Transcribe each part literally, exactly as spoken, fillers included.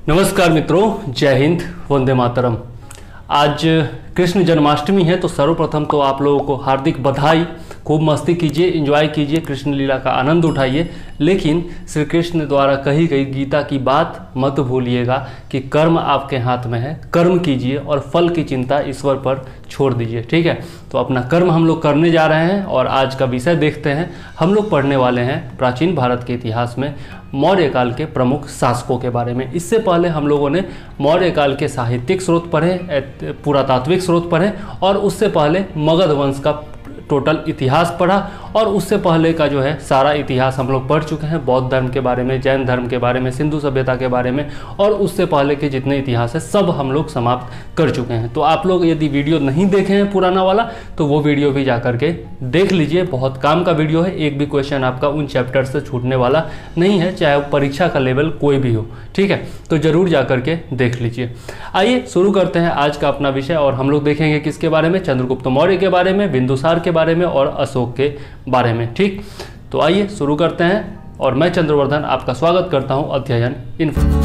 नमस्कार मित्रों, जय हिंद, वंदे मातरम। आज कृष्ण जन्माष्टमी है, तो सर्वप्रथम तो आप लोगों को हार्दिक बधाई। खूब मस्ती कीजिए, एंजॉय कीजिए, कृष्ण लीला का आनंद उठाइए। लेकिन श्री कृष्ण द्वारा कही गई गीता की बात मत भूलिएगा कि कर्म आपके हाथ में है, कर्म कीजिए और फल की चिंता ईश्वर पर छोड़ दीजिए। ठीक है, तो अपना कर्म हम लोग करने जा रहे हैं और आज का विषय देखते हैं। हम लोग पढ़ने वाले हैं प्राचीन भारत के इतिहास में मौर्य काल के प्रमुख शासकों के बारे में। इससे पहले हम लोगों ने मौर्य काल के साहित्यिक स्रोत पढ़े, पुरातात्विक स्रोत पढ़े और उससे पहले मगध वंश का टोटल इतिहास पढ़ा और उससे पहले का जो है सारा इतिहास हम लोग पढ़ चुके हैं। बौद्ध धर्म के बारे में, जैन धर्म के बारे में, सिंधु सभ्यता के बारे में और उससे पहले के जितने इतिहास है सब हम लोग समाप्त कर चुके हैं। तो आप लोग यदि वीडियो नहीं देखे हैं पुराना वाला तो वो वीडियो भी जा करके देख लीजिए। बहुत काम का वीडियो है, एक भी क्वेश्चन आपका उन चैप्टर से छूटने वाला नहीं है, चाहे वो परीक्षा का लेवल कोई भी हो। ठीक है, तो जरूर जा करके देख लीजिए। आइए शुरू करते हैं आज का अपना विषय और हम लोग देखेंगे किसके बारे में, चंद्रगुप्त मौर्य के बारे में, बिंदुसार के बारे में और अशोक के बारे में। ठीक, तो आइए शुरू करते हैं और मैं चंद्रवर्धन आपका स्वागत करता हूं अध्ययन इन्फो।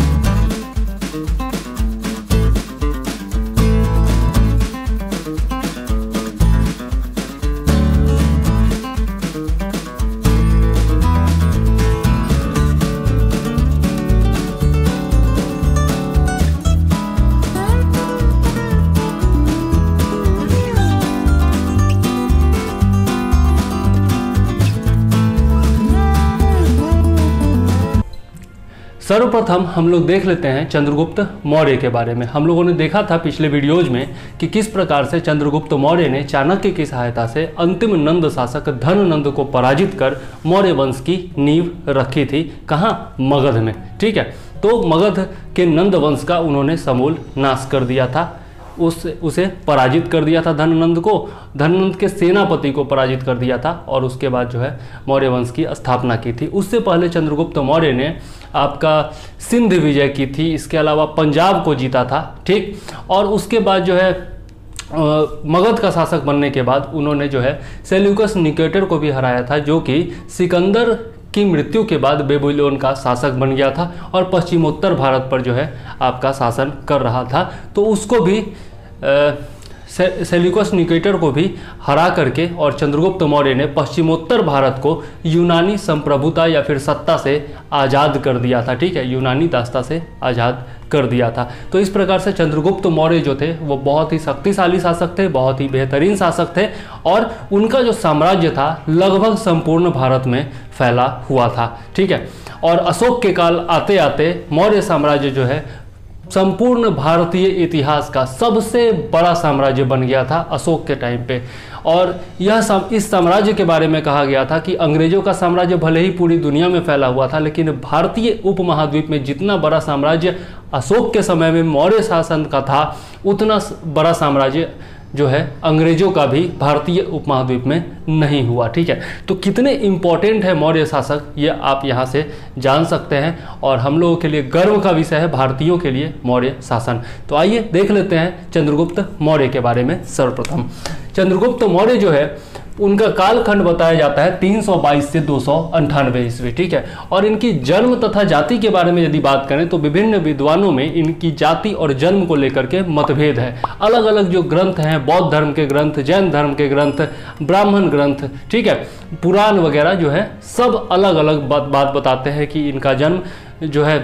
सर्वप्रथम हम लोग देख लेते हैं चंद्रगुप्त मौर्य के बारे में। हम लोगों ने देखा था पिछले वीडियोज में कि किस प्रकार से चंद्रगुप्त मौर्य ने चाणक्य की सहायता से अंतिम नंद शासक धननंद को पराजित कर मौर्य वंश की नींव रखी थी। कहाँ? मगध में। ठीक है, तो मगध के नंद वंश का उन्होंने समूल नाश कर दिया था, उस उसे पराजित कर दिया था। धननंद को, धननंद के सेनापति को पराजित कर दिया था और उसके बाद जो है मौर्य वंश की स्थापना की थी। उससे पहले चंद्रगुप्त मौर्य ने आपका सिंध विजय की थी, इसके अलावा पंजाब को जीता था। ठीक, और उसके बाद जो है मगध का शासक बनने के बाद उन्होंने जो है सेल्यूकस निकेटर को भी हराया था, जो कि सिकंदर की मृत्यु के बाद बेबीलोन का शासक बन गया था और पश्चिमोत्तर भारत पर जो है आपका शासन कर रहा था। तो उसको भी आ, से, सेल्यूकस निकेटर को भी हरा करके और चंद्रगुप्त मौर्य ने पश्चिमोत्तर भारत को यूनानी संप्रभुता या फिर सत्ता से आज़ाद कर दिया था। ठीक है, यूनानी दास्ता से आज़ाद कर दिया था। तो इस प्रकार से चंद्रगुप्त मौर्य जो थे वो बहुत ही शक्तिशाली शासक थे, बहुत ही बेहतरीन शासक थे और उनका जो साम्राज्य था लगभग संपूर्ण भारत में फैला हुआ था। ठीक है, और अशोक के काल आते आते मौर्य साम्राज्य जो है संपूर्ण भारतीय इतिहास का सबसे बड़ा साम्राज्य बन गया था अशोक के टाइम पे। और यह सम, इस साम्राज्य के बारे में कहा गया था कि अंग्रेजों का साम्राज्य भले ही पूरी दुनिया में फैला हुआ था, लेकिन भारतीय उपमहाद्वीप में जितना बड़ा साम्राज्य अशोक के समय में मौर्य शासन का था, उतना बड़ा साम्राज्य जो है अंग्रेजों का भी भारतीय उपमहाद्वीप में नहीं हुआ। ठीक है, तो कितने इंपॉर्टेंट है मौर्य शासक ये आप यहाँ से जान सकते हैं और हम लोगों के लिए गर्व का विषय है भारतीयों के लिए मौर्य शासन। तो आइए देख लेते हैं चंद्रगुप्त मौर्य के बारे में। सर्वप्रथम चंद्रगुप्त मौर्य जो है उनका कालखंड बताया जाता है तीन सौ बाईस से दो सौ अंठानवे ईस्वी। ठीक है, और इनकी जन्म तथा जाति के बारे में यदि बात करें तो विभिन्न विद्वानों में इनकी जाति और जन्म को लेकर के मतभेद है। अलग अलग जो ग्रंथ हैं, बौद्ध धर्म के ग्रंथ, जैन धर्म के ग्रंथ, ब्राह्मण ग्रंथ, ठीक है, पुराण वगैरह जो है सब अलग अलग बात बात बताते हैं कि इनका जन्म जो है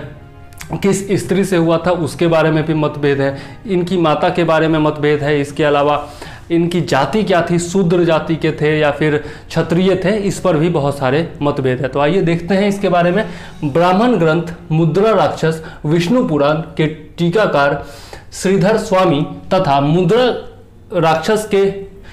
किस स्त्री से हुआ था, उसके बारे में भी मतभेद है। इनकी माता के बारे में मतभेद है। इसके अलावा इनकी जाति क्या थी, शूद्र जाति के थे या फिर क्षत्रिय थे, इस पर भी बहुत सारे मतभेद है। तो आइए देखते हैं इसके बारे में। ब्राह्मण ग्रंथ मुद्रा राक्षस, विष्णु पुराण के टीकाकार श्रीधर स्वामी तथा मुद्रा राक्षस के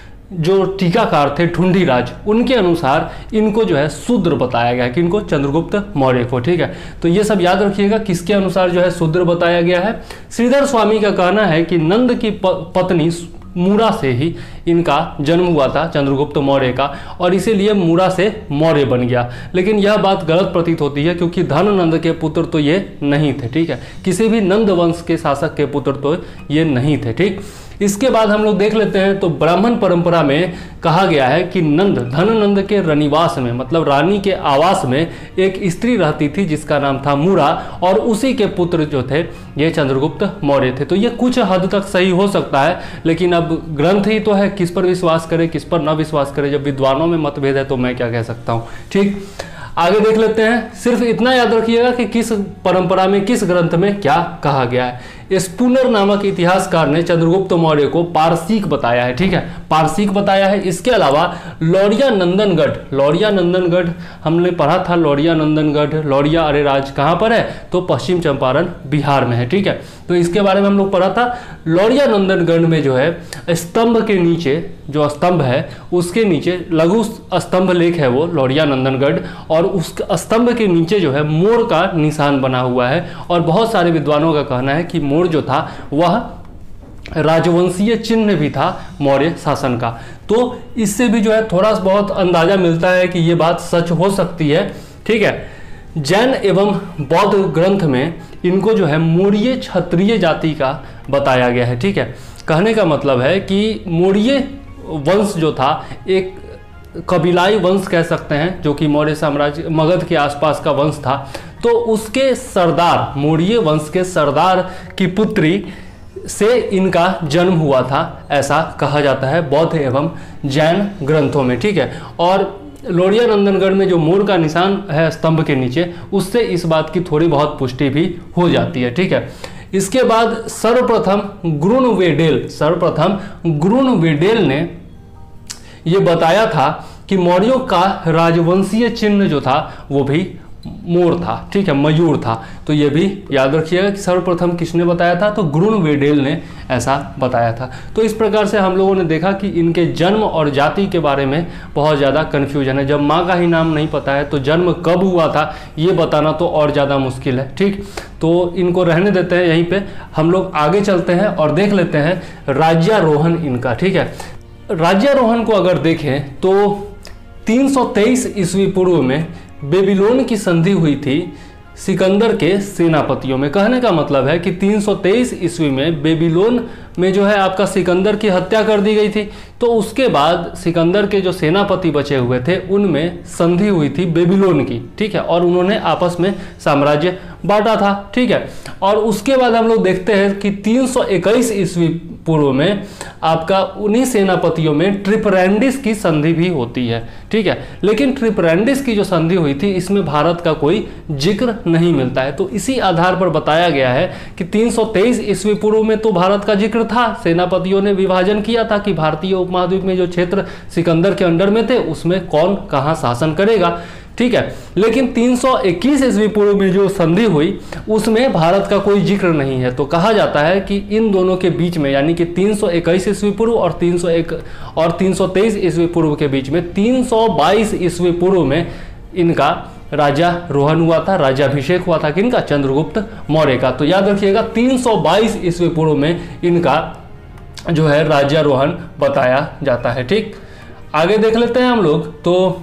जो टीकाकार थे ढूंढीराज, उनके अनुसार इनको जो है शूद्र बताया गया है, कि इनको चंद्रगुप्त मौर्य को। ठीक है, तो ये सब याद रखिएगा किसके अनुसार जो है शूद्र बताया गया है। श्रीधर स्वामी का कहना है कि नंद की पत्नी मूरा से ही इनका जन्म हुआ था, चंद्रगुप्त मौर्य का, और इसीलिए मूरा से मौर्य बन गया। लेकिन यह बात गलत प्रतीत होती है क्योंकि धननंद के पुत्र तो ये नहीं थे। ठीक है, किसी भी नंद वंश के शासक के पुत्र तो ये नहीं थे। ठीक, इसके बाद हम लोग देख लेते हैं तो ब्राह्मण परंपरा में कहा गया है कि नंद धननंद के रनिवास में, मतलब रानी के आवास में एक स्त्री रहती थी जिसका नाम था मूरा, और उसी के पुत्र जो थे ये चंद्रगुप्त मौर्य थे। तो ये कुछ हद तक सही हो सकता है, लेकिन अब ग्रंथ ही तो है, किस पर विश्वास करें किस पर न विश्वास करें, जब विद्वानों में मतभेद है तो मैं क्या कह सकता हूँ। ठीक, आगे देख लेते हैं। सिर्फ इतना याद रखिएगा कि किस परंपरा में किस ग्रंथ में क्या कहा गया है। स्पूनर नामक इतिहासकार ने चंद्रगुप्त मौर्य को पारसीक बताया है। ठीक है, पारसीक बताया है। इसके अलावा लौरिया नंदनगढ़, लौरिया नंदनगढ़ हमने पढ़ा था, लौरिया नंदनगढ़, लौरिया अरेराज कहाँ पर है तो पश्चिम चंपारण बिहार में है। ठीक है, तो इसके बारे में हम लोग पढ़ा था। लौरिया नंदनगढ़ में जो है स्तंभ के नीचे, जो स्तंभ है उसके नीचे लघु स्तंभ लेख है वो लौरिया नंदनगढ़, और उस स्तंभ के नीचे जो है मोर का निशान बना हुआ है। और बहुत सारे विद्वानों का कहना है कि मोर जो था वह राजवंशीय चिन्ह भी था मौर्य शासन का। तो इससे भी जो है थोड़ा बहुत अंदाजा मिलता है कि यह बात सच हो सकती है। ठीक है, जैन एवं बौद्ध ग्रंथ में इनको जो है मौर्य क्षत्रिय जाति का बताया गया है। ठीक है, कहने का मतलब है कि मौर्य वंश जो था एक कबीलाई वंश कह सकते हैं, जो कि मौर्य साम्राज्य मगध के आसपास का वंश था। तो उसके सरदार, मौर्य वंश के सरदार की पुत्री से इनका जन्म हुआ था, ऐसा कहा जाता है बौद्ध एवं जैन ग्रंथों में। ठीक है, और लौरिया नंदनगढ़ में जो मोर का निशान है स्तंभ के नीचे, उससे इस बात की थोड़ी बहुत पुष्टि भी हो जाती है। ठीक है, इसके बाद सर्वप्रथम ग्रुनवेडेल, सर्वप्रथम ग्रुनवेडेल ने ये बताया था कि मौर्यों का राजवंशीय चिन्ह जो था वो भी मोर था। ठीक है, मयूर था। तो ये भी याद रखिएगा कि सर्वप्रथम किसने बताया था तो ग्रुनवेडेल ने ऐसा बताया था। तो इस प्रकार से हम लोगों ने देखा कि इनके जन्म और जाति के बारे में बहुत ज़्यादा कन्फ्यूजन है। जब माँ का ही नाम नहीं पता है तो जन्म कब हुआ था ये बताना तो और ज़्यादा मुश्किल है। ठीक, तो इनको रहने देते हैं यहीं पे, हम लोग आगे चलते हैं और देख लेते हैं राज्यारोहण इनका। ठीक है, राज्यारोहण को अगर देखें तो तीन सौ तेईस ईस्वी पूर्व में बेबीलोन की संधि हुई थी सिकंदर के सेनापतियों में। कहने का मतलब है कि तीन सौ तेईस ईस्वी में बेबीलोन में जो है आपका सिकंदर की हत्या कर दी गई थी। तो उसके बाद सिकंदर के जो सेनापति बचे हुए थे उनमें संधि हुई थी बेबीलोन की। ठीक है, और उन्होंने आपस में साम्राज्य बांटा था। ठीक है, और उसके बाद हम लोग देखते हैं कि तीन सौ इक्कीस ईस्वी पूर्व में आपका उन्हीं सेनापतियों में ट्रिपरैंडिस की संधि भी होती है। ठीक है, लेकिन ट्रिपरैंडिस की जो संधि हुई थी इसमें भारत का कोई जिक्र नहीं मिलता है। तो इसी आधार पर बताया गया है कि तीन सौ तेईस ईस्वी पूर्व में तो भारत का जिक्र था, सेनापतियों ने विभाजन किया था कि भारतीय उपमहाद्वीप में जो क्षेत्र सिकंदर के अंडर में थे उसमें कौन कहां शासन करेगा। ठीक है, लेकिन तीन सौ इक्कीस ईस्वी पूर्व में जो संधि हुई उसमें भारत का कोई जिक्र नहीं है। तो कहा जाता है कि इन दोनों के बीच में, यानी कि तीन सौ इक्कीस ईस्वी पूर्व और तीन सौ एक और तीन सौ तेईस ईस्वी पूर्व के बीच में तीन सौ बाईस ईस्वी पूर्व में इनका राज्यारोहण हुआ था, राज्याभिषेक हुआ था किनका, चंद्रगुप्त मौर्य का। तो याद रखिएगा तीन सौ बाईस ईस्वी पूर्व में इनका जो है राज्यारोहण बताया जाता है। ठीक, आगे देख लेते हैं हम लोग। तो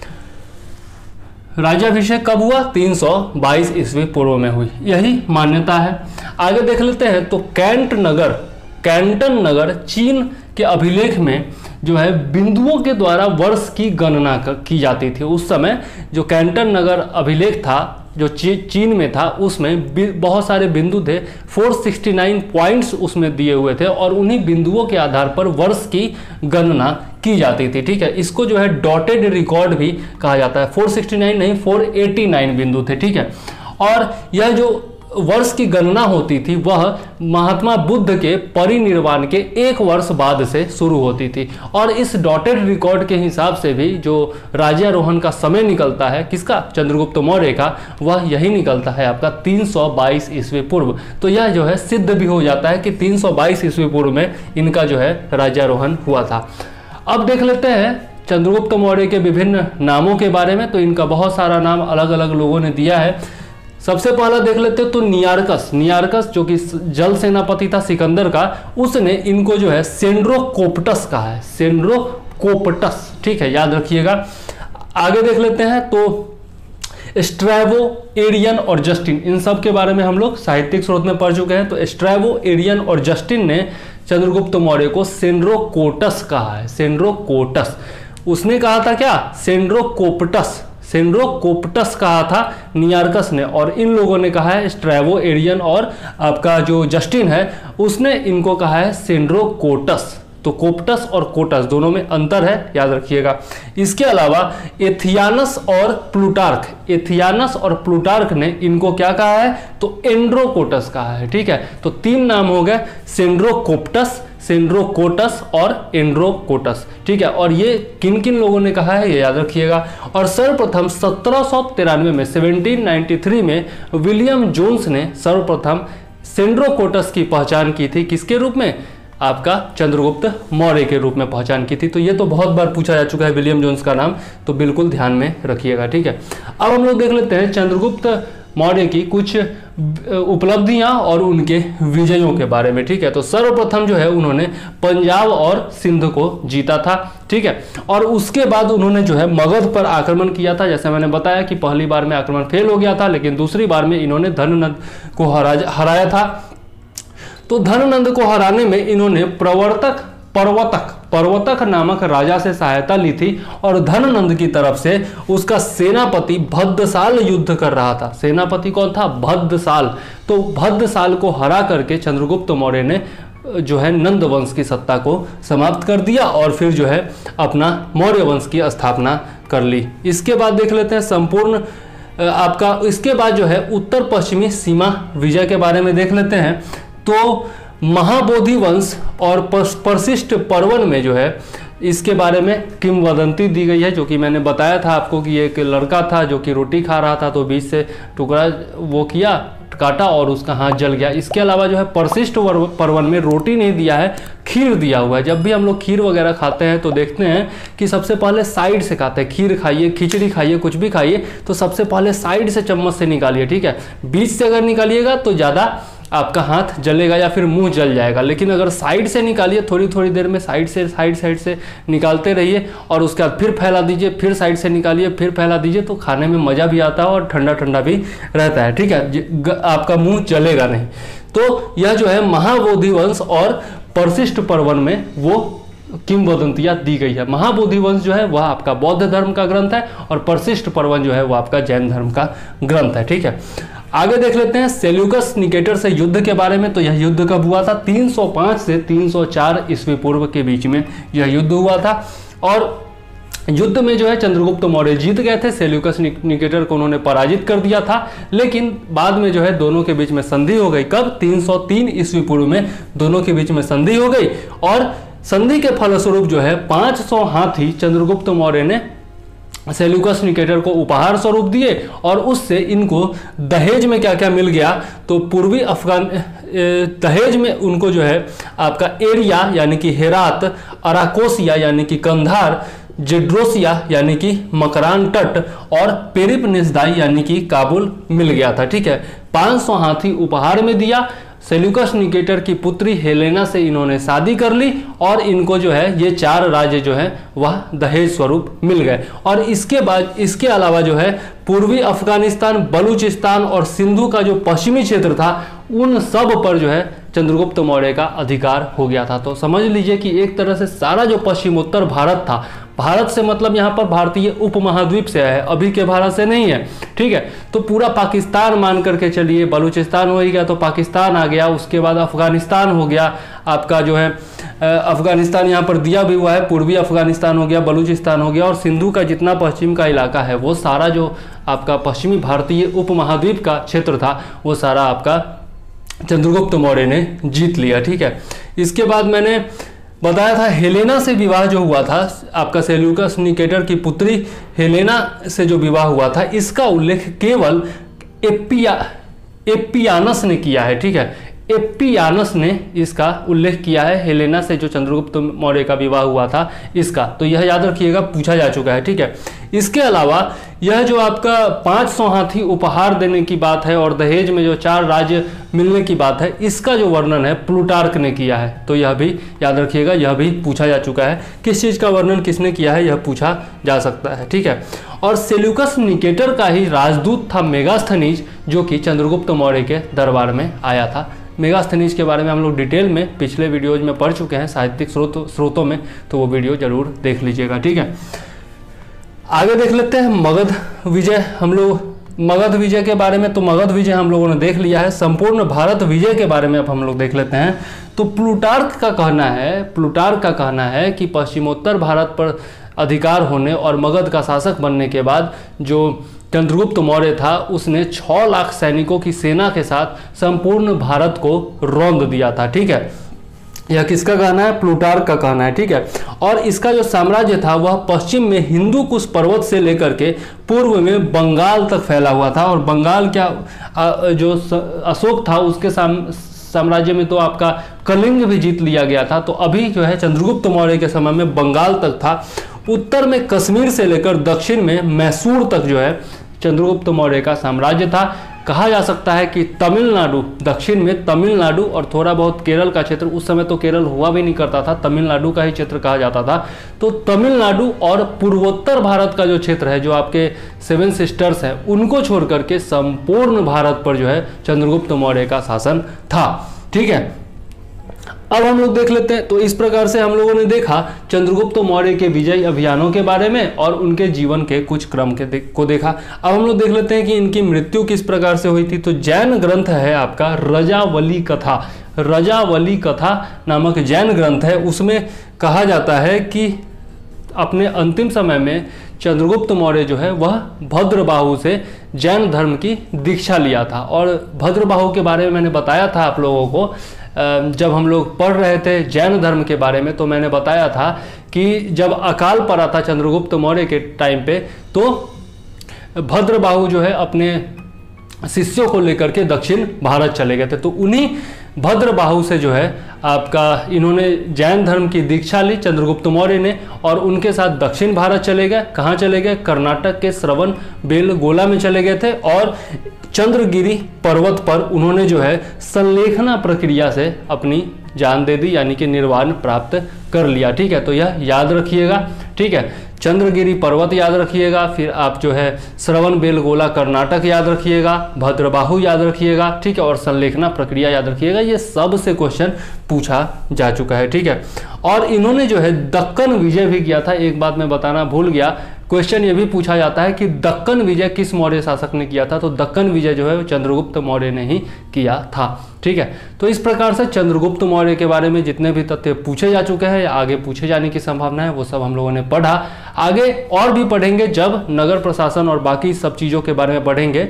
राज्याभिषेक कब हुआ, तीन सौ बाईस ईस्वी पूर्व में हुई, यही मान्यता है। आगे देख लेते हैं तो कैंट नगर, कैंटन नगर चीन के अभिलेख में जो है बिंदुओं के द्वारा वर्ष की गणना की जाती थी। उस समय जो कैंटन नगर अभिलेख था जो ची, चीन में था उसमें बहुत सारे बिंदु थे, चार सौ उनहत्तर पॉइंट्स उसमें दिए हुए थे और उन्हीं बिंदुओं के आधार पर वर्ष की गणना की जाती थी। ठीक है, इसको जो है डॉटेड रिकॉर्ड भी कहा जाता है। चार सौ उनहत्तर नहीं, चार सौ नवासी बिंदु थे। ठीक है, और यह जो वर्ष की गणना होती थी वह महात्मा बुद्ध के परिनिर्वाण के एक वर्ष बाद से शुरू होती थी। और इस डॉटेड रिकॉर्ड के हिसाब से भी जो राज्यारोहण का समय निकलता है किसका, चंद्रगुप्त मौर्य का, वह यही निकलता है आपका तीन सौ बाईस ईस्वी पूर्व। तो यह जो है सिद्ध भी हो जाता है कि तीन सौ बाईस ईस्वी पूर्व में इनका जो है राज्यारोहण हुआ था। अब देख लेते हैं चंद्रगुप्त मौर्य के विभिन्न नामों के बारे में। तो इनका बहुत सारा नाम अलग अलग लोगों ने दिया है। सबसे पहला देख लेते हैं तो नियारकस, नियारकस जो कि जल सेनापति था सिकंदर का, उसने इनको जो है सेंड्रोकोप्टस कहा है, सेंड्रोकोप्टस। ठीक है, याद रखिएगा। आगे देख लेते हैं तो स्ट्रैबो, एरियन और जस्टिन, इन सब के बारे में हम लोग साहित्यिक स्रोत में पढ़ चुके हैं। तो स्ट्रैबो, एरियन और जस्टिन ने चंद्रगुप्त मौर्य को सेंड्रोकोटस कहा है, सेंड्रोकोटस। उसने कहा था क्या, सेंड्रोकोप्टस, सेंड्रोकोप्टस कहा था नियार्कस ने, और इन लोगों ने कहा है स्ट्रैबो, एरियन और आपका जो जस्टिन है उसने इनको कहा है सेंड्रोकोटस। तो कोप्टस और कोटस दोनों में अंतर है, याद रखिएगा। इसके अलावा एथियानस और प्लूटार्क, एथियानस और प्लूटार्क ने इनको क्या कहा है, तो एंड्रोकोटस कहा है, ठीक है। तो तीन नाम हो गए, सेंड्रोकोप्टस, सेंड्रोकोटस और एंड्रोकोटस, ठीक है। और ये किन किन लोगों ने कहा है ये याद रखिएगा। और सर्वप्रथम सत्रह सौ तिरानवे में, सत्रह सौ तिरानवे में विलियम जोन्स ने सर्वप्रथम सेंड्रोकोटस की पहचान की थी, किसके रूप में, आपका चंद्रगुप्त मौर्य के रूप में पहचान की थी। तो ये तो बहुत बार पूछा जा चुका है विलियम जोन्स का नाम, तो बिल्कुल ध्यान में रखिएगा, ठीक है। अब हम लोग देख लेते हैं चंद्रगुप्त मौर्य की कुछ उपलब्धियां और उनके विजयों के बारे में, ठीक है। तो सर्वप्रथम जो है उन्होंने पंजाब और सिंध को जीता था, ठीक है। और उसके बाद उन्होंने जो है मगध पर आक्रमण किया था। जैसे मैंने बताया कि पहली बार में आक्रमण फेल हो गया था, लेकिन दूसरी बार में इन्होंने धननंद को हरा हराया था। तो धननंद को हराने में इन्होंने प्रवर्तक पर्वतक पर्वतक नामक राजा से सहायता ली थी, और धननंद की तरफ से उसका सेनापति भद्दसाल युद्ध कर रहा था। सेनापति कौन था, भद्दसाल। तो भद्दसाल को हरा करके चंद्रगुप्त मौर्य ने जो है नंद वंश की सत्ता को समाप्त कर दिया, और फिर जो है अपना मौर्य वंश की स्थापना कर ली। इसके बाद देख लेते हैं संपूर्ण आपका, इसके बाद जो है उत्तर पश्चिमी सीमा विजय के बारे में देख लेते हैं। तो महाबोधि वंश और परशिष्ट पर्वन में जो है इसके बारे में किंवदंती दी गई है, जो कि मैंने बताया था आपको कि एक लड़का था जो कि रोटी खा रहा था, तो बीच से टुकड़ा वो किया, काटा और उसका हाथ जल गया। इसके अलावा जो है परशिष्ट पर्वन में रोटी नहीं दिया है, खीर दिया हुआ है। जब भी हम लोग खीर वगैरह खाते हैं तो देखते हैं कि सबसे पहले साइड से खाते हैं। खीर खाइए, खिचड़ी खाइए, कुछ भी खाइए तो सबसे पहले साइड से चम्मच से निकालिए, ठीक है। बीच से अगर निकालिएगा तो ज़्यादा आपका हाथ जलेगा या फिर मुंह जल जाएगा, लेकिन अगर साइड से निकालिए, थोड़ी थोड़ी देर में साइड से साइड साइड से निकालते रहिए और उसके बाद फिर फैला दीजिए, फिर साइड से निकालिए, फिर फैला दीजिए, तो खाने में मज़ा भी आता है और ठंडा ठंडा भी रहता है, ठीक है। आपका मुंह जलेगा नहीं। तो यह जो है महाबोधि वंश और परशिष्ट पर्वन में वो किंवदंतियां दी गई है। महाबोधि वंश जो है वह आपका बौद्ध धर्म का ग्रंथ है, और परशिष्ट पर्वन जो है वह आपका जैन धर्म का ग्रंथ है, ठीक है। आगे देख लेते हैं सेल्यूकस निकेटर से युद्ध के बारे में। तो यह युद्ध कब हुआ था, तीन सौ पाँच से तीन सौ चार ईस्वी पूर्व के बीच में यह युद्ध हुआ था, और युद्ध में जो है चंद्रगुप्त मौर्य जीत गए थे। सेल्यूकस निकेटर को उन्होंने पराजित कर दिया था, लेकिन बाद में जो है दोनों के बीच में संधि हो गई। कब, तीन सौ तीन ईस्वी पूर्व में दोनों के बीच में संधि हो गई, और संधि के फलस्वरूप जो है पाँच सौ हाथी चंद्रगुप्त मौर्य ने सेल्यूकस निकेटर को उपहार स्वरूप दिए, और उससे इनको दहेज में क्या क्या मिल गया, तो पूर्वी अफगान दहेज में उनको जो है आपका एरिया यानी कि हेरात, अराकोसिया यानी कि कंधार, जेड्रोसिया यानी कि मकरान तट, और पेरिपनिसदाई यानी कि काबुल मिल गया था, ठीक है। पाँच सौ हाथी उपहार में दिया। सेल्यूकस निकेटर की पुत्री हेलेना से इन्होंने शादी कर ली, और इनको जो है ये चार राज्य जो है वह दहेज स्वरूप मिल गए। और इसके बाद इसके अलावा जो है पूर्वी अफगानिस्तान, बलूचिस्तान और सिंधु का जो पश्चिमी क्षेत्र था, उन सब पर जो है चंद्रगुप्त मौर्य का अधिकार हो गया था। तो समझ लीजिए कि एक तरह से सारा जो पश्चिमोत्तर भारत था, भारत से मतलब यहाँ पर भारतीय उपमहाद्वीप से है, अभी के भारत से नहीं है, ठीक है। तो पूरा पाकिस्तान मान करके चलिए, बलूचिस्तान हो ही गया तो पाकिस्तान आ गया, उसके बाद अफगानिस्तान हो गया आपका जो है, अफगानिस्तान यहाँ पर दिया भी हुआ है, पूर्वी अफगानिस्तान हो गया, बलूचिस्तान हो गया, और सिंधु का जितना पश्चिम का इलाका है वो सारा जो आपका पश्चिमी भारतीय उपमहाद्वीप का क्षेत्र था वो सारा आपका चंद्रगुप्त मौर्य ने जीत लिया, ठीक है। इसके बाद मैंने बताया था हेलेना से विवाह जो हुआ था, आपका सेल्यूकस निकेटर की पुत्री हेलेना से जो विवाह हुआ था, इसका उल्लेख केवल एपिया एपियानस ने किया है, ठीक है। एपियानस ने इसका उल्लेख किया है, हेलेना से जो चंद्रगुप्त मौर्य का विवाह हुआ था इसका। तो यह याद रखिएगा, पूछा जा चुका है, ठीक है। इसके अलावा यह जो आपका पाँच सौ हाथी उपहार देने की बात है और दहेज में जो चार राज्य मिलने की बात है, इसका जो वर्णन है प्लूटार्क ने किया है। तो यह भी याद रखिएगा, यह भी पूछा जा चुका है, किस चीज़ का वर्णन किसने किया है यह पूछा जा सकता है, ठीक है। और सेल्यूकस निकेटर का ही राजदूत था मेगास्थनीज, जो कि चंद्रगुप्त मौर्य के दरबार में आया था मेगास्थनीज के बारे में हम लोग डिटेल में पिछले वीडियोज में पढ़ चुके हैं साहित्यिक स्रोत स्रोतों में, तो वो वीडियो जरूर देख लीजिएगा। ठीक है, आगे देख लेते हैं मगध विजय। हम लोग मगध विजय के बारे में, तो मगध विजय हम लोगों ने देख लिया है। संपूर्ण भारत विजय के बारे में अब हम लोग देख लेते हैं। तो प्लूटार्क का कहना है प्लूटार्क का कहना है कि पश्चिमोत्तर भारत पर अधिकार होने और मगध का शासक बनने के बाद जो चंद्रगुप्त मौर्य था उसने छः लाख सैनिकों की सेना के साथ संपूर्ण भारत को रौंद दिया था। ठीक है, यह किसका कहना है? प्लूटार्क का कहना है। ठीक है, और इसका जो साम्राज्य था वह पश्चिम में हिंदू कुश पर्वत से लेकर के पूर्व में बंगाल तक फैला हुआ था। और बंगाल क्या जो अशोक था उसके साम साम्राज्य में तो आपका कलिंग भी जीत लिया गया था। तो अभी जो है चंद्रगुप्त मौर्य के समय में बंगाल तक था। उत्तर में कश्मीर से लेकर दक्षिण में मैसूर तक जो है चंद्रगुप्त मौर्य का साम्राज्य था। कहा जा सकता है कि तमिलनाडु, दक्षिण में तमिलनाडु और थोड़ा बहुत केरल का क्षेत्र, उस समय तो केरल हुआ भी नहीं करता था, तमिलनाडु का ही क्षेत्र कहा जाता था। तो तमिलनाडु और पूर्वोत्तर भारत का जो क्षेत्र है, जो आपके सेवन सिस्टर्स है, उनको छोड़ करके संपूर्ण भारत पर जो है चंद्रगुप्त मौर्य का शासन था। ठीक है, अब हम लोग देख लेते हैं। तो इस प्रकार से हम लोगों ने देखा चंद्रगुप्त मौर्य के विजय अभियानों के बारे में और उनके जीवन के कुछ क्रम के दे, को देखा। अब हम लोग देख लेते हैं कि इनकी मृत्यु किस प्रकार से हुई थी। तो जैन ग्रंथ है आपका रजावली कथा, रजावली कथा नामक जैन ग्रंथ है, उसमें कहा जाता है कि अपने अंतिम समय में चंद्रगुप्त मौर्य जो है वह भद्रबाहु से जैन धर्म की दीक्षा लिया था। और भद्रबाहु के बारे में मैंने बताया था आप लोगों को जब हम लोग पढ़ रहे थे जैन धर्म के बारे में, तो मैंने बताया था कि जब अकाल पड़ा था चंद्रगुप्त मौर्य के टाइम पे, तो भद्रबाहु जो है अपने शिष्यों को लेकर के दक्षिण भारत चले गए थे। तो उन्हीं भद्रबाहु से जो है आपका इन्होंने जैन धर्म की दीक्षा ली चंद्रगुप्त मौर्य ने, और उनके साथ दक्षिण भारत चले गए। कहाँ चले गए? कर्नाटक के श्रवण बेलगोला में चले गए थे। और चंद्रगिरी पर्वत पर उन्होंने जो है संलेखना प्रक्रिया से अपनी जान दे दी, यानी कि निर्वाण प्राप्त कर लिया। ठीक है, तो यह याद रखिएगा। ठीक है, चंद्रगिरी पर्वत याद रखिएगा, फिर आप जो है श्रवण बेलगोला कर्नाटक याद रखिएगा, भद्रबाहु याद रखिएगा। ठीक है, और संलेखना प्रक्रिया याद रखिएगा। ये सब से क्वेश्चन पूछा जा चुका है। ठीक है, और इन्होंने जो है दक्कन विजय भी किया था। एक बात मैं बताना भूल गया, क्वेश्चन ये भी पूछा जाता है कि दक्कन विजय किस मौर्य शासक ने किया था। तो दक्कन विजय जो है वो चंद्रगुप्त मौर्य ने ही किया था। ठीक है, तो इस प्रकार से चंद्रगुप्त मौर्य के बारे में जितने भी तथ्य पूछे जा चुके हैं या आगे पूछे जाने की संभावना है वो सब हम लोगों ने पढ़ा। आगे और भी पढ़ेंगे जब नगर प्रशासन और बाकी सब चीज़ों के बारे में पढ़ेंगे,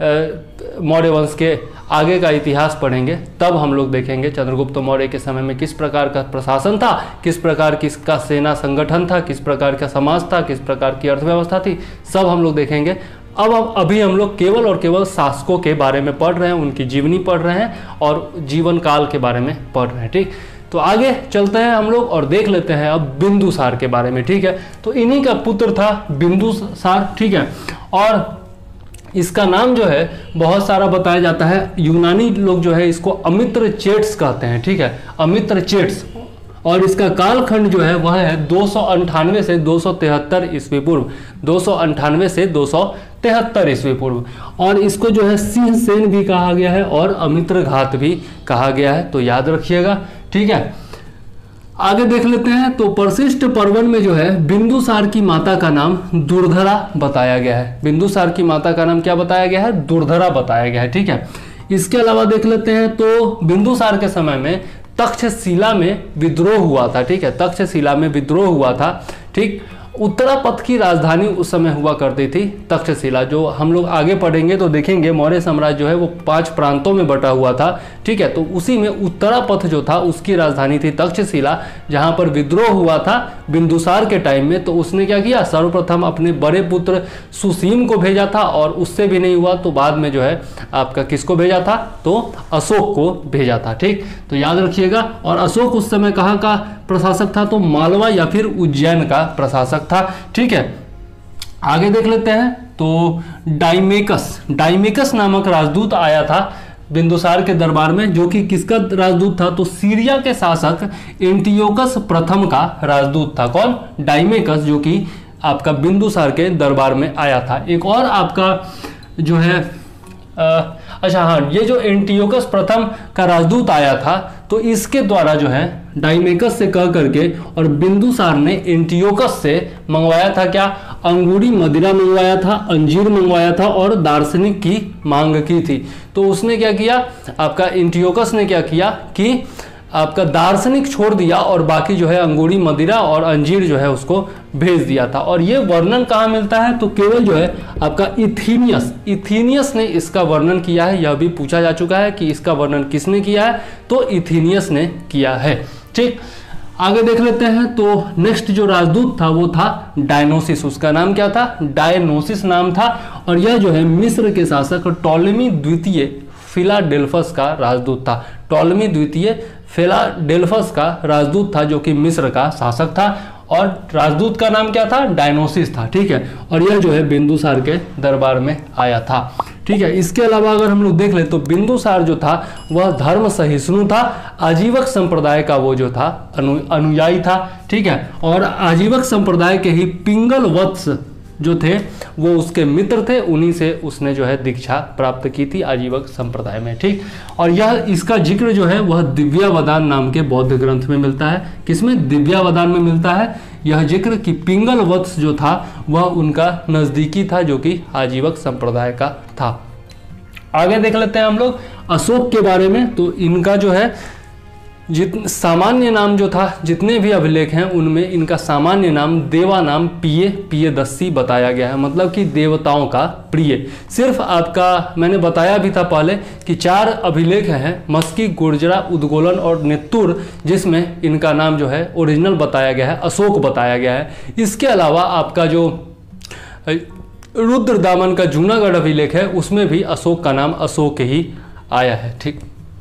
मौर्य वंश के आगे का इतिहास पढ़ेंगे, तब हम लोग देखेंगे चंद्रगुप्त मौर्य के समय में किस प्रकार का प्रशासन था, किस प्रकार किसका सेना संगठन था, किस प्रकार का समाज था, किस प्रकार की अर्थव्यवस्था थी, सब हम लोग देखेंगे। अब अब अभी हम लोग केवल और केवल शासकों के बारे में पढ़ रहे हैं, उनकी जीवनी पढ़ रहे हैं और जीवन काल के बारे में पढ़ रहे हैं। ठीक, तो आगे चलते हैं हम लोग और देख लेते हैं अब बिंदुसार के बारे में। ठीक है, तो इन्हीं का पुत्र था बिंदुसार। ठीक है, और इसका नाम जो है बहुत सारा बताया जाता है। यूनानी लोग जो है इसको अमित्र चेट्स कहते हैं। ठीक है, अमित्र चेट्स, और इसका कालखंड जो है वह है दो सौ अंठानवे से दो सौ तिहत्तर ईस्वी पूर्व, दो सौ अंठानवे से दो सौ तिहत्तर ईस्वी पूर्व। और इसको जो है सिंह सेन भी कहा गया है और अमित्र घात भी कहा गया है, तो याद रखिएगा। ठीक है, आगे देख लेते हैं। तो परिशिष्ट पर्वन में जो है बिंदुसार की माता का नाम दुर्धरा बताया गया है। बिंदुसार की माता का नाम क्या बताया गया है? दुर्धरा बताया गया है। ठीक है, इसके अलावा देख लेते हैं तो बिंदुसार के समय में तक्षशिला में विद्रोह हुआ था। ठीक है, तक्षशिला में विद्रोह हुआ था। ठीक, उत्तरापथ की राजधानी उस समय हुआ करती थी तक्षशिला। जो हम लोग आगे पढ़ेंगे तो देखेंगे मौर्य साम्राज्य जो है वो पांच प्रांतों में बटा हुआ था। ठीक है, तो उसी में उत्तरापथ जो था उसकी राजधानी थी तक्षशिला, जहां पर विद्रोह हुआ था बिंदुसार के टाइम में। तो उसने क्या किया? सर्वप्रथम अपने बड़े पुत्र सुसीम को भेजा था, और उससे भी नहीं हुआ तो बाद में जो है आपका किसको भेजा था? तो अशोक को भेजा था। ठीक, तो याद रखिएगा। और अशोक उस समय कहाँ का प्रशासक था? तो मालवा या फिर उज्जैन का प्रशासक था। ठीक है, आगे देख लेते हैं। तो डाइमेकस डाइमेकस नामक राजदूत आया था बिंदुसार के दरबार में, जो कि किसका राजदूत था? तो सीरिया के शासक एंटियोकस प्रथम का राजदूत था। कौन? डाइमेकस, जो कि आपका बिंदुसार के दरबार में आया था। एक और आपका जो है अच्छा हाँ, ये जो एंटियोकस प्रथम का राजदूत आया था तो इसके द्वारा जो है डाइमेकस से कह करके और बिंदुसार ने एंटियोकस से मंगवाया था क्या, अंगूरी मदिरा मंगवाया था, अंजीर मंगवाया था और दार्शनिक की मांग की थी। तो उसने क्या किया, आपका एंटियोकस ने क्या किया कि आपका दार्शनिक छोड़ दिया और बाकी जो है अंगूरी मदिरा और अंजीर जो है उसको भेज दिया था। और ये वर्णन कहाँ मिलता है, तो केवल जो है आपका इथीनियस इथीनियस ने इसका वर्णन किया है। यह भी पूछा जा चुका है कि इसका वर्णन किसने किया है, तो इथीनियस ने किया है। ठीक, आगे देख लेते हैं। तो नेक्स्ट जो राजदूत था वो था डायनोसिस। उसका नाम क्या था, डायनोसिस नाम था। और यह जो है मिस्र के शासक टॉलेमी द्वितीय फिलाडेल्फस का राजदूत था। टॉलेमी द्वितीय फिलाडेल्फस का राजदूत था जो कि मिस्र का शासक था और राजदूत का नाम क्या था, डायनोसिस था। ठीक है, और यह जो है बिंदुसार के दरबार में आया था। ठीक है, इसके अलावा अगर हम लोग देख ले तो बिंदुसार जो था वह धर्म सहिष्णु था, आजीवक संप्रदाय का वो जो था अनु, अनुयायी था। ठीक है, और आजीवक संप्रदाय के ही पिंगल वत्स जो थे वो उसके मित्र थे, उन्हीं से उसने जो है दीक्षा प्राप्त की थी आजीवक संप्रदाय में। ठीक, और यह इसका जिक्र जो है वह दिव्यावदान नाम के बौद्ध ग्रंथ में मिलता है। किसमें, दिव्यावदान में मिलता है यह जिक्र कि पिंगल वत्स जो था वह उनका नजदीकी था जो कि आजीवक संप्रदाय का था। आगे देख लेते हैं हम लोग अशोक के बारे में। तो इनका जो है जित सामान्य नाम जो था, जितने भी अभिलेख हैं उनमें इनका सामान्य नाम देवा नाम पिये पियदस्सी बताया गया है, मतलब कि देवताओं का प्रिय। सिर्फ आपका मैंने बताया भी था पहले कि चार अभिलेख हैं, मस्की, गुर्जरा, उद्गोलन और नेत्तुर, जिसमें इनका नाम जो है ओरिजिनल बताया गया है, अशोक बताया गया है। इसके अलावा आपका जो रुद्रदामन का जूनागढ़ अभिलेख है उसमें भी अशोक का नाम अशोक ही आया है। ठीक,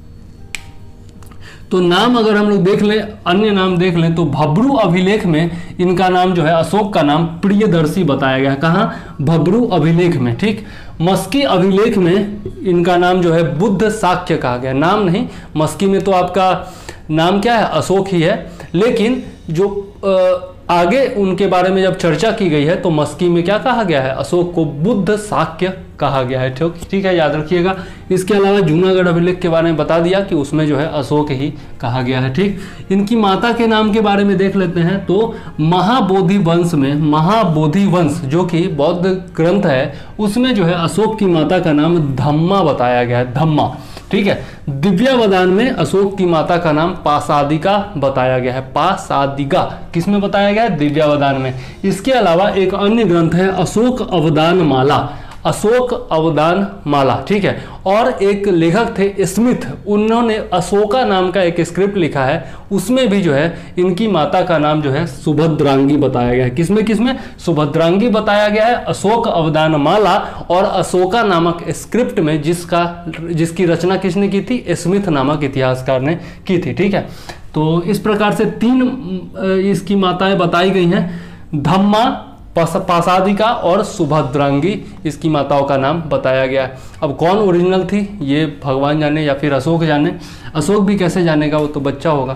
तो नाम अगर हम लोग देख लें, अन्य नाम देख लें तो भब्रू अभिलेख में इनका नाम जो है अशोक का नाम प्रियदर्शी बताया गया है। कहाँ, भब्रू अभिलेख में। ठीक, मस्की अभिलेख में इनका नाम जो है बुद्ध शाक्य कहा गया, नाम नहीं। मस्की में तो आपका नाम क्या है, अशोक ही है, लेकिन जो आ, आगे उनके बारे में जब चर्चा की गई है तो मस्की में क्या कहा गया है, अशोक को बुद्ध शाक्य कहा गया है। ठीक ठीक है, याद रखिएगा। इसके अलावा जूनागढ़ अभिलेख के बारे में बता दिया कि उसमें जो है अशोक ही कहा गया है। ठीक, इनकी माता के नाम के बारे में देख लेते हैं। तो महाबोधि वंश में, महाबोधि वंश जो कि बौद्ध ग्रंथ है उसमें जो है अशोक की माता का नाम धम्मा बताया गया है, धम्मा। ठीक है, दिव्यावदान में अशोक की माता का नाम पासादिका बताया गया है, पासादिका किसमें बताया गया है, दिव्यावदान में। इसके अलावा एक अन्य ग्रंथ है अशोक अवदान माला, अशोक अवदान माला। ठीक है, और एक लेखक थे स्मिथ, उन्होंने अशोका नाम का एक स्क्रिप्ट लिखा है, उसमें भी जो है इनकी माता का नाम जो है सुभद्रांगी बताया गया है। किसमें किसमें, सुभद्रांगी बताया गया है अशोक अवदान माला और अशोका नामक स्क्रिप्ट में, जिसका जिसकी रचना किसने की थी, स्मिथ नामक इतिहासकार ने की थी। ठीक है, तो इस प्रकार से तीन इसकी माताएं बताई गई हैं, धम्मा, पासादिका और सुभद्रांगी इसकी माताओं का नाम बताया गया है। अब कौन ओरिजिनल थी ये भगवान जाने या फिर अशोक जाने, अशोक भी कैसे जानेगा, वो तो बच्चा होगा,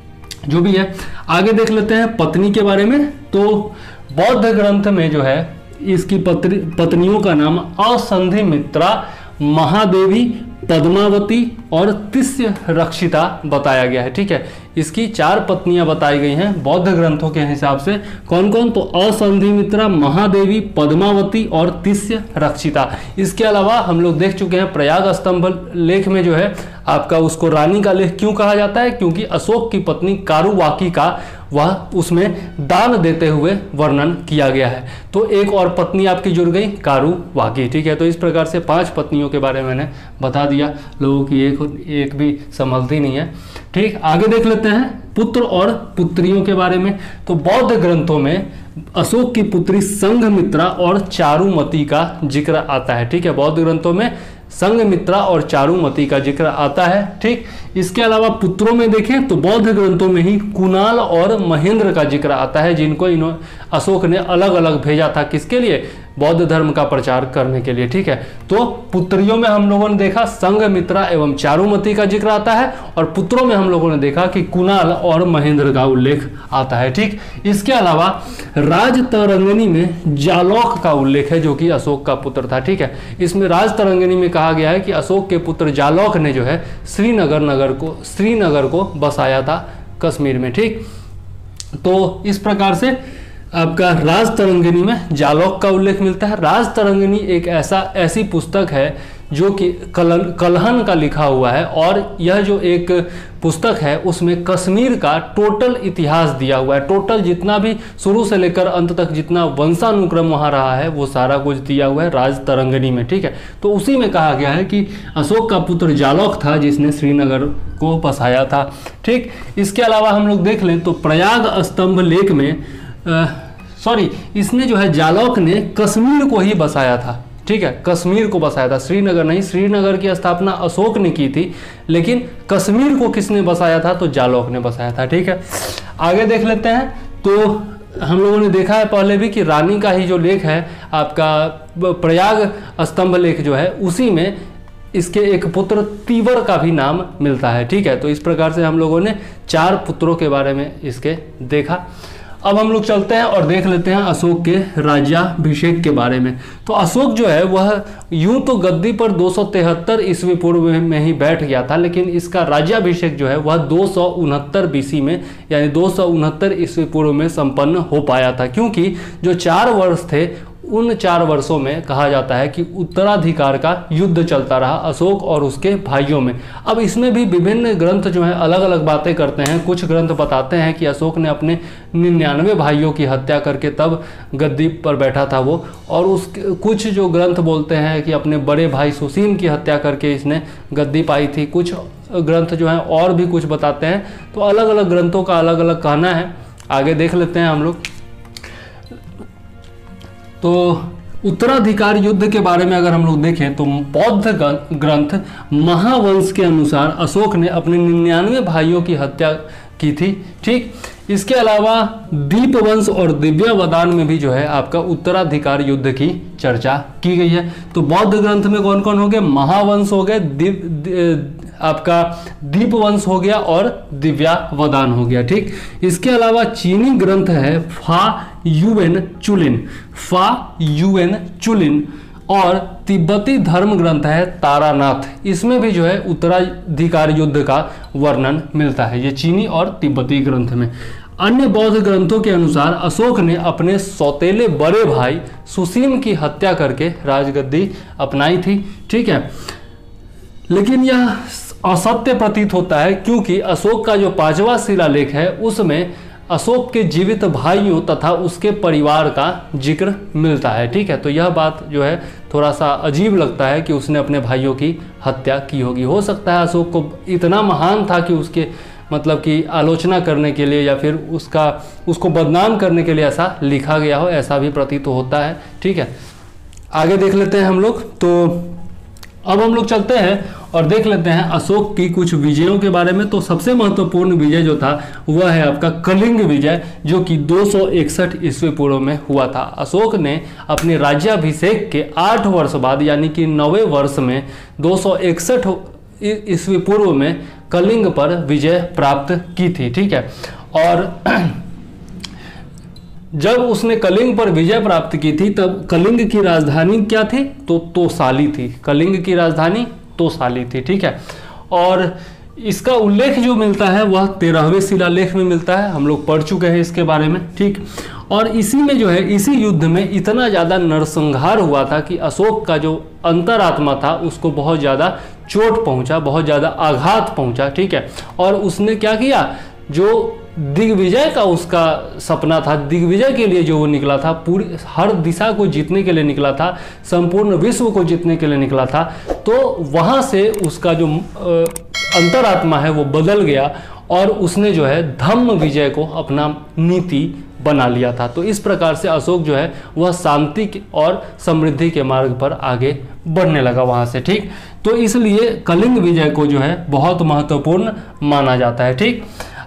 जो भी है। आगे देख लेते हैं पत्नी के बारे में। तो बौद्ध ग्रंथ में जो है इसकी पत्नी पत्नियों का नाम असंधिमित्रा, महादेवी, पद्मावती और तिस्य रक्षिता बताया गया है। ठीक है, इसकी चार पत्नियां बताई गई हैं बौद्ध ग्रंथों के हिसाब से। कौन कौन, तो असंधिमित्रा, महादेवी, पद्मावती और तिस्य रक्षिता। इसके अलावा हम लोग देख चुके हैं प्रयाग स्तंभ लेख में जो है आपका उसको रानी का लेख क्यों कहा जाता है, क्योंकि अशोक की पत्नी कारुवाकी का वह उसमें दान देते हुए वर्णन किया गया है। तो एक और पत्नी आपकी जुड़ गई, कारुवाकी। ठीक है, तो इस प्रकार से पांच पत्नियों के बारे में मैंने बता दिया, लोगों की एक एक भी संभलती नहीं है। ठीक, आगे देख लेते हैं पुत्र और पुत्रियों के बारे में। तो बौद्ध ग्रंथों में अशोक की पुत्री संघमित्रा और चारुमती का जिक्र आता है। ठीक है, बौद्ध ग्रंथों में संघमित्रा और चारुमती का जिक्र आता है। ठीक, इसके अलावा पुत्रों में देखें तो बौद्ध ग्रंथों में ही कुणाल और महेंद्र का जिक्र आता है, जिनको इन्होंने अशोक ने अलग अलग भेजा था, किसके लिए, बौद्ध धर्म का प्रचार करने के लिए, ठीक है। तो पुत्रियों में हम लोगों ने देखा संघमित्रा एवं चारुमती का जिक्र आता है, और पुत्रों में हम लोगों ने देखा कि कुणाल और महेंद्र का उल्लेख आता है, ठीक। इसके अलावा राजतरंगिणी में जालौक का उल्लेख है, जो कि अशोक का पुत्र था, ठीक है। इसमें राजतरंगिणी में कहा गया है कि अशोक के पुत्र जालौक ने जो है श्रीनगर नगर को श्रीनगर को बसाया था कश्मीर में, ठीक। तो इस प्रकार से आपका राजतरंगिणी में जालौक का उल्लेख मिलता है। राजतरंगिणी एक ऐसा ऐसी पुस्तक है जो कि कलन कलहन का लिखा हुआ है, और यह जो एक पुस्तक है उसमें कश्मीर का टोटल इतिहास दिया हुआ है। टोटल जितना भी शुरू से लेकर अंत तक जितना वंशानुक्रम वहाँ रहा है वो सारा कुछ दिया हुआ है राजतरंगिणी में, ठीक है। तो उसी में कहा गया है कि अशोक का पुत्र जालौक था जिसने श्रीनगर को बसाया था, ठीक। इसके अलावा हम लोग देख लें तो प्रयाग स्तंभ लेख में सॉरी इसने जो है जालौक ने कश्मीर को ही बसाया था, ठीक है। कश्मीर को बसाया था, श्रीनगर नहीं। श्रीनगर की स्थापना अशोक ने की थी, लेकिन कश्मीर को किसने बसाया था? तो जालौक ने बसाया था, ठीक है। आगे देख लेते हैं। तो हम लोगों ने देखा है पहले भी कि रानी का ही जो लेख है आपका प्रयाग स्तंभ लेख जो है उसी में इसके एक पुत्र तीवर का भी नाम मिलता है, ठीक है। तो इस प्रकार से हम लोगों ने चार पुत्रों के बारे में इसके देखा। अब हम लोग चलते हैं और देख लेते हैं अशोक के राज्याभिषेक के बारे में। तो अशोक जो है वह यूं तो गद्दी पर दो सौ तिहत्तर ईस्वी पूर्व में ही बैठ गया था, लेकिन इसका राज्याभिषेक जो है वह दो सौ उनहत्तर बीसी में यानी दो सौ उनहत्तर ईस्वी पूर्व में संपन्न हो पाया था, क्योंकि जो चार वर्ष थे उन चार वर्षों में कहा जाता है कि उत्तराधिकार का युद्ध चलता रहा अशोक और उसके भाइयों में। अब इसमें भी विभिन्न ग्रंथ जो हैं अलग अलग बातें करते हैं। कुछ ग्रंथ बताते हैं कि अशोक ने अपने निन्यानवे भाइयों की हत्या करके तब गद्दी पर बैठा था वो, और उस कुछ जो ग्रंथ बोलते हैं कि अपने बड़े भाई सुसीम की हत्या करके इसने गद्दी पाई थी। कुछ ग्रंथ जो हैं और भी कुछ बताते हैं। तो अलग अलग ग्रंथों का अलग अलग कहना है। आगे देख लेते हैं हम लोग। तो उत्तराधिकार युद्ध के बारे में अगर हम लोग देखें तो बौद्ध ग्रंथ महावंश के अनुसार अशोक ने अपने निन्यानवे भाइयों की हत्या की थी, ठीक। इसके अलावा दीपवंश और दिव्यावदान में भी जो है आपका उत्तराधिकार युद्ध की चर्चा की गई है। तो बौद्ध ग्रंथ में कौन कौन हो गए? महावंश हो गए, दिव आपका दीपवंश हो गया और दिव्यावदान हो गया, ठीक। इसके अलावा चीनी ग्रंथ है फा युएन चुलिन फा युएन चुलिन और तिब्बती धर्म ग्रंथ है तारानाथ। इसमें भी जो है उत्तराधिकार युद्ध का वर्णन मिलता है, ये चीनी और तिब्बती ग्रंथ में। अन्य बौद्ध ग्रंथों के अनुसार अशोक ने अपने सौतेले बड़े भाई सुसीम की हत्या करके राजगद्दी अपनाई थी, ठीक है। लेकिन यह असत्य प्रतीत होता है, क्योंकि अशोक का जो पांचवा शिलालेख है उसमें अशोक के जीवित भाइयों तथा उसके परिवार का जिक्र मिलता है, ठीक है। तो यह बात जो है थोड़ा सा अजीब लगता है कि उसने अपने भाइयों की हत्या की होगी। हो सकता है अशोक को इतना महान था कि उसके मतलब कि आलोचना करने के लिए या फिर उसका उसको बदनाम करने के लिए ऐसा लिखा गया हो, ऐसा भी प्रतीत तो होता है, ठीक है। आगे देख लेते हैं हम लोग। तो अब हम लोग चलते हैं और देख लेते हैं अशोक की कुछ विजयों के बारे में। तो सबसे महत्वपूर्ण विजय जो था वह है आपका कलिंग विजय, जो कि दो सौ इकसठ ईस्वी पूर्व में हुआ था। अशोक ने अपने राज्याभिषेक के आठ वर्ष बाद यानी कि नौवें वर्ष में दो सौ इकसठ ईस्वी पूर्व में कलिंग पर विजय प्राप्त की थी, ठीक है। और जब उसने कलिंग पर विजय प्राप्त की थी तब कलिंग की राजधानी क्या थी? तो तोसाली थी। कलिंग की राजधानी तोसाली थी, ठीक है। और इसका उल्लेख जो मिलता है वह तेरहवें शिलालेख में मिलता है। हम लोग पढ़ चुके हैं इसके बारे में, ठीक। और इसी में जो है इसी युद्ध में इतना ज़्यादा नरसंहार हुआ था कि अशोक का जो अंतरात्मा था उसको बहुत ज़्यादा चोट पहुंचा, बहुत ज़्यादा आघात पहुंचा, ठीक है। और उसने क्या किया? जो दिग्विजय का उसका सपना था, दिग्विजय के लिए जो वो निकला था, पूरी हर दिशा को जीतने के लिए निकला था, संपूर्ण विश्व को जीतने के लिए निकला था, तो वहाँ से उसका जो अंतरात्मा है वो बदल गया और उसने जो है धम्म विजय को अपना नीति बना लिया था। तो इस प्रकार से अशोक जो है वह शांति और समृद्धि के मार्ग पर आगे बढ़ने लगा वहाँ से, ठीक। तो इसलिए कलिंग विजय को जो है बहुत महत्वपूर्ण माना जाता है, ठीक।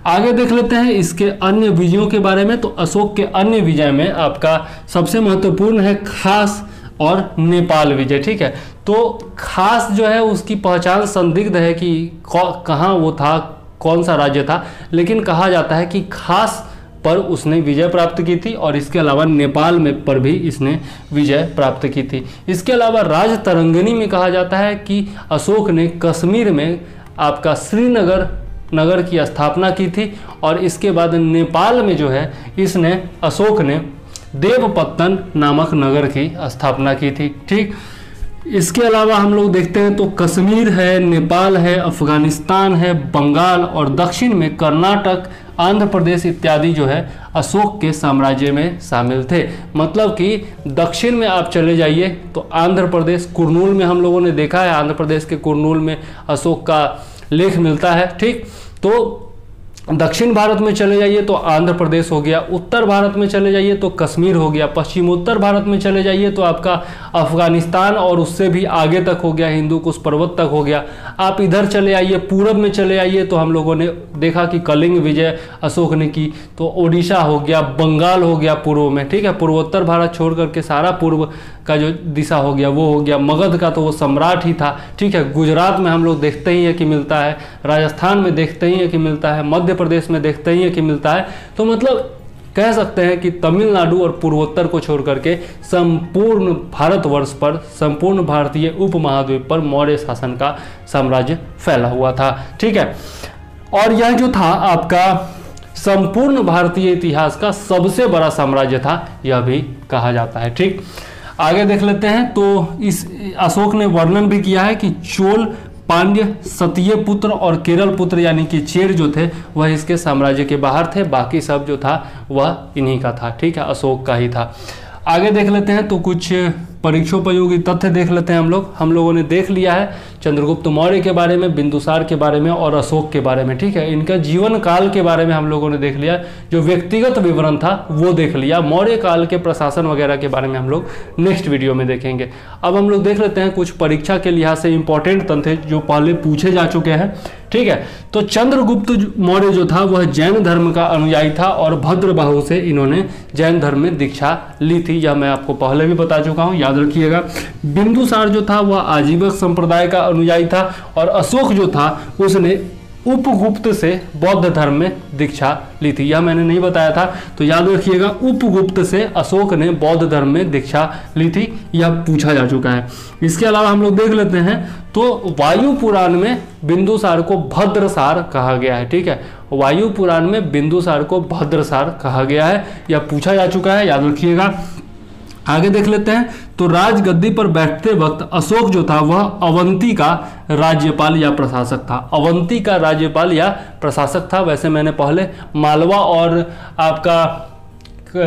आगे देख लेते हैं इसके अन्य विजयों के बारे में। तो अशोक के अन्य विजय में आपका सबसे महत्वपूर्ण है खास और नेपाल विजय, ठीक है। तो खास जो है उसकी पहचान संदिग्ध है कि कहाँ वो था, कौन सा राज्य था, लेकिन कहा जाता है कि खास पर उसने विजय प्राप्त की थी और इसके अलावा नेपाल में पर भी इसने विजय प्राप्त की थी। इसके अलावा राजतरंगिणी में कहा जाता है कि अशोक ने कश्मीर में आपका श्रीनगर नगर की स्थापना की थी और इसके बाद नेपाल में जो है इसने अशोक ने देवपत्तन नामक नगर की स्थापना की थी, ठीक। इसके अलावा हम लोग देखते हैं तो कश्मीर है, नेपाल है, अफगानिस्तान है, बंगाल और दक्षिण में कर्नाटक, आंध्र प्रदेश इत्यादि जो है अशोक के साम्राज्य में शामिल थे। मतलब कि दक्षिण में आप चले जाइए तो आंध्र प्रदेश कुर्नूल में हम लोगों ने देखा है, आंध्र प्रदेश के कुर्नूल में अशोक का लेख मिलता है, ठीक। तो दक्षिण भारत में चले जाइए तो आंध्र प्रदेश हो गया, उत्तर भारत में चले जाइए तो कश्मीर हो गया, पश्चिमोत्तर भारत में चले जाइए तो आपका अफगानिस्तान और उससे भी आगे तक हो गया, हिंदू कुश पर्वत तक हो गया। आप इधर चले आइए पूर्व में चले आइए तो हम लोगों ने देखा कि कलिंग विजय अशोक ने की, तो ओडिशा हो गया, बंगाल हो गया पूर्व में, ठीक है। पूर्वोत्तर भारत छोड़ करके सारा पूर्व का जो दिशा हो गया वो हो गया। मगध का तो वो सम्राट ही था, ठीक है। गुजरात में हम लोग देखते ही है कि मिलता है, राजस्थान में देखते ही है कि मिलता है, मध्य प्रदेश में देखते ही है कि मिलता है। तो मतलब कह सकते हैं कि तमिलनाडु और पूर्वोत्तर को छोड़ करके संपूर्ण भारतवर्ष पर, संपूर्ण भारतीय उपमहाद्वीप पर मौर्य शासन का साम्राज्य फैला हुआ था, ठीक है। और यह जो था आपका संपूर्ण भारतीय इतिहास का सबसे बड़ा साम्राज्य था, यह भी कहा जाता है, ठीक। आगे देख लेते हैं तो इस अशोक ने वर्णन भी किया है कि चोल, पांड्य, सतीय पुत्र और केरल पुत्र यानी कि चेर जो थे वह इसके साम्राज्य के बाहर थे, बाकी सब जो था वह इन्हीं का था, ठीक है, अशोक का ही था। आगे देख लेते हैं तो कुछ परीक्षोपयोगी तथ्य देख लेते हैं हम लोग। हम लोगों ने देख लिया है चंद्रगुप्त मौर्य के बारे में, बिंदुसार के बारे में और अशोक के बारे में, ठीक है। इनका जीवन काल के बारे में हम लोगों ने देख लिया, जो व्यक्तिगत विवरण था वो देख लिया। मौर्य काल के प्रशासन वगैरह के बारे में हम लोग नेक्स्ट वीडियो में देखेंगे। अब हम लोग देख लेते हैं कुछ परीक्षा के लिहाज से इंपॉर्टेंट तथ्य जो पहले पूछे जा चुके हैं, ठीक है। तो चंद्रगुप्त मौर्य जो था वह जैन धर्म का अनुयायी था और भद्रबाहु से इन्होंने जैन धर्म में दीक्षा ली थी, यह मैं आपको पहले भी बता चुका हूं, याद रखिएगा। बिंदुसार जो था वह आजीवक संप्रदाय का अनुयायी था और अशोक जो था उसने उपगुप्त से बौद्ध धर्म में दीक्षा ली थी, यह मैंने नहीं बताया था, तो याद रखिएगा उपगुप्त से अशोक ने बौद्ध धर्म में दीक्षा ली थी, यह पूछा जा चुका है। इसके अलावा हम लोग देख लेते हैं तो वायु पुराण में बिंदुसार को भद्रसार कहा गया है, ठीक है। वायु पुराण में बिंदुसार को भद्रसार कहा गया है, यह पूछा जा चुका है, याद रखिएगा। आगे देख लेते हैं तो राजगद्दी पर बैठते वक्त अशोक जो था वह अवंती का राज्यपाल या प्रशासक था। अवंती का राज्यपाल या प्रशासक था। वैसे मैंने पहले मालवा और आपका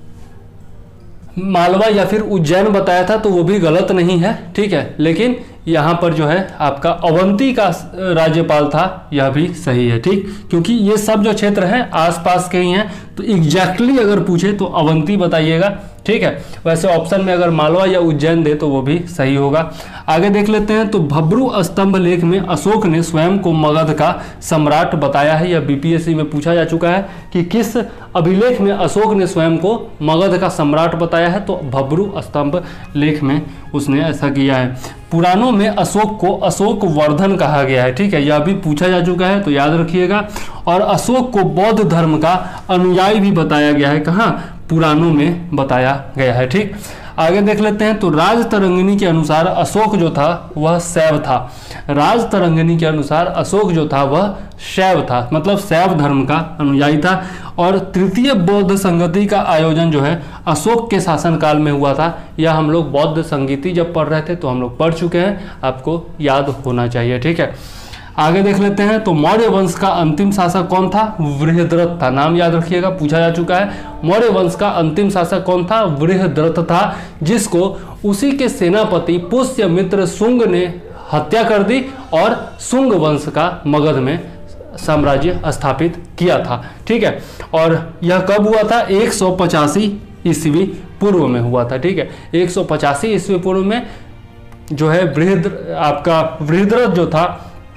मालवा या फिर उज्जैन बताया था, तो वो भी गलत नहीं है, ठीक है। लेकिन यहाँ पर जो है आपका अवंती का राज्यपाल था, यह भी सही है, ठीक, क्योंकि ये सब जो क्षेत्र हैं आसपास के ही हैं, तो एग्जैक्टली अगर पूछे तो अवंती बताइएगा, ठीक है। वैसे ऑप्शन में अगर मालवा या उज्जैन दे तो वो भी सही होगा। आगे देख लेते हैं तो भब्रू स्तंभ लेख में अशोक ने स्वयं को मगध का सम्राट बताया है, यह बीपीएससी में पूछा जा चुका है कि किस अभिलेख में अशोक ने स्वयं को मगध का सम्राट बताया है, तो भब्रू स्तंभ लेख में उसने ऐसा किया है। पुराणों में अशोक को अशोक वर्धन कहा गया है, ठीक है, यह भी पूछा जा चुका है, तो याद रखिएगा। और अशोक को बौद्ध धर्म का अनुयायी भी बताया गया है, कहाँ, पुराणों में बताया गया है, ठीक। आगे देख लेते हैं तो राजतरंगिणी के अनुसार अशोक जो था वह शैव था। राजतरंगिणी के अनुसार अशोक जो था वह शैव था, मतलब शैव धर्म का अनुयायी था। और तृतीय बौद्ध संगति का आयोजन जो है अशोक के शासनकाल में हुआ था, यह हम लोग बौद्ध संगीति जब पढ़ रहे थे तो हम लोग पढ़ चुके हैं, आपको याद होना चाहिए, ठीक है। आगे देख लेते हैं तो मौर्य वंश का अंतिम शासक कौन था, वृहद्रथ था, नाम याद रखिएगा, पूछा जा चुका है। मौर्य वंश का अंतिम शासक कौन था, वृहद्रथ था, जिसको उसी के सेनापति पुष्यमित्र शुंग ने हत्या कर दी और शुंग वंश का मगध में साम्राज्य स्थापित किया था, ठीक है। और यह कब हुआ था, एक सौ पचासी ईस्वी पूर्व में हुआ था, ठीक है। एक सौ पचासी ईस्वी पूर्व में जो है वृहद्र आपका वृहद्रथ जो था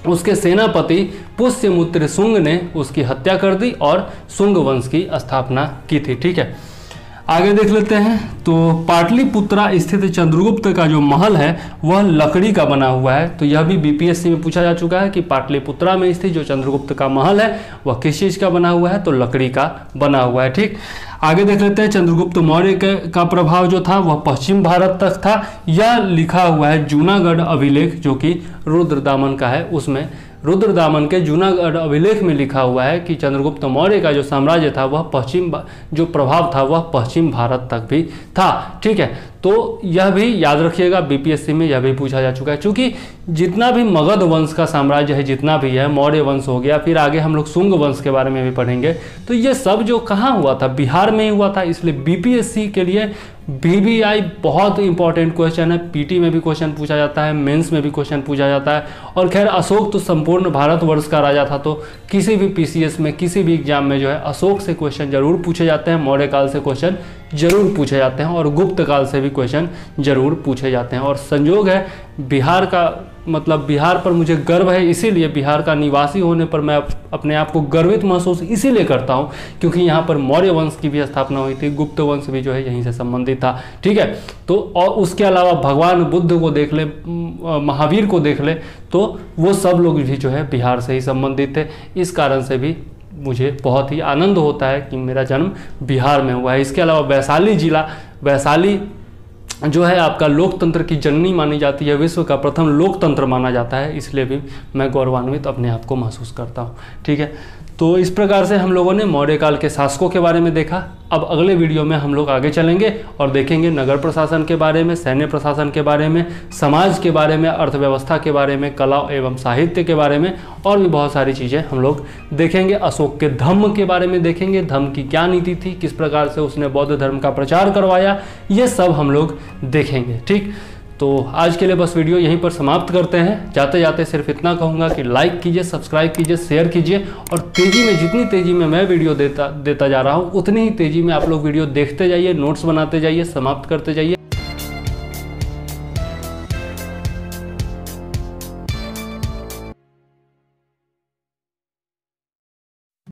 उसके सेनापति पुष्यमित्र शुंग ने उसकी हत्या कर दी और शुंग वंश की स्थापना की थी। ठीक है, आगे देख लेते हैं। तो पाटलिपुत्रा स्थित चंद्रगुप्त का जो महल है वह लकड़ी का बना हुआ है। तो यह भी बीपीएससी में पूछा जा चुका है कि पाटलिपुत्रा में स्थित जो चंद्रगुप्त का महल है वह किस चीज़ का बना हुआ है, तो लकड़ी का बना हुआ है। ठीक, आगे देख लेते हैं। चंद्रगुप्त मौर्य का प्रभाव जो था वह पश्चिम भारत तक था। यह लिखा हुआ है जूनागढ़ अभिलेख जो कि रुद्रदामन का है, उसमें रुद्रदामन के जूनागढ़ अभिलेख में लिखा हुआ है कि चंद्रगुप्त मौर्य का जो साम्राज्य था वह पश्चिम जो प्रभाव था वह पश्चिम भारत तक भी था। ठीक है, तो यह भी याद रखिएगा, बीपीएससी में यह भी पूछा जा चुका है। क्योंकि जितना भी मगध वंश का साम्राज्य है, जितना भी है, मौर्य वंश हो गया, फिर आगे हम लोग शुंग वंश के बारे में भी पढ़ेंगे, तो ये सब जो कहाँ हुआ था, बिहार में ही हुआ था। इसलिए बीपीएससी के लिए बीबीआई बहुत इंपॉर्टेंट क्वेश्चन है। पीटी में भी क्वेश्चन पूछा जाता है, मेंस में भी क्वेश्चन पूछा जाता है। और खैर अशोक तो संपूर्ण भारतवर्ष का राजा था, तो किसी भी पीसीएस में, किसी भी एग्जाम में जो है अशोक से क्वेश्चन जरूर पूछे जाते हैं, मौर्य काल से क्वेश्चन जरूर पूछे जाते हैं, और गुप्त काल से भी क्वेश्चन जरूर पूछे जाते हैं। और संयोग है बिहार का, मतलब बिहार पर मुझे गर्व है, इसीलिए बिहार का निवासी होने पर मैं अपने आप को गर्वित महसूस इसीलिए करता हूँ क्योंकि यहाँ पर मौर्य वंश की भी स्थापना हुई थी, गुप्त वंश भी जो है यहीं से संबंधित था। ठीक है, तो और उसके अलावा भगवान बुद्ध को देख ले, महावीर को देख ले, तो वो सब लोग भी जो है बिहार से ही संबंधित थे। इस कारण से भी मुझे बहुत ही आनंद होता है कि मेरा जन्म बिहार में हुआ है। इसके अलावा वैशाली जिला, वैशाली जो है आपका लोकतंत्र की जननी मानी जाती है, विश्व का प्रथम लोकतंत्र माना जाता है, इसलिए भी मैं गौरवान्वित अपने आप को महसूस करता हूँ। ठीक है, तो इस प्रकार से हम लोगों ने मौर्य काल के शासकों के बारे में देखा। अब अगले वीडियो में हम लोग आगे चलेंगे और देखेंगे नगर प्रशासन के बारे में, सैन्य प्रशासन के बारे में, समाज के बारे में, अर्थव्यवस्था के बारे में, कला एवं साहित्य के बारे में, और भी बहुत सारी चीज़ें हम लोग देखेंगे। अशोक के धम्म के बारे में देखेंगे, धम्म की क्या नीति थी, किस प्रकार से उसने बौद्ध धर्म का प्रचार करवाया, ये सब हम लोग देखेंगे। ठीक, तो आज के लिए बस वीडियो यहीं पर समाप्त करते हैं। जाते जाते सिर्फ इतना कहूँगा कि लाइक कीजिए, सब्सक्राइब कीजिए, शेयर कीजिए, और तेज़ी में, जितनी तेज़ी में मैं वीडियो देता देता जा रहा हूँ उतनी ही तेज़ी में आप लोग वीडियो देखते जाइए, नोट्स बनाते जाइए, समाप्त करते जाइए।